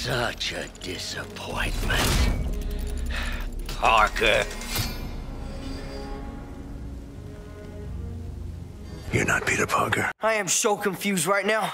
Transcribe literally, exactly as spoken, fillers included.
Such a disappointment. Parker. You're not Peter Parker. I am so confused right now.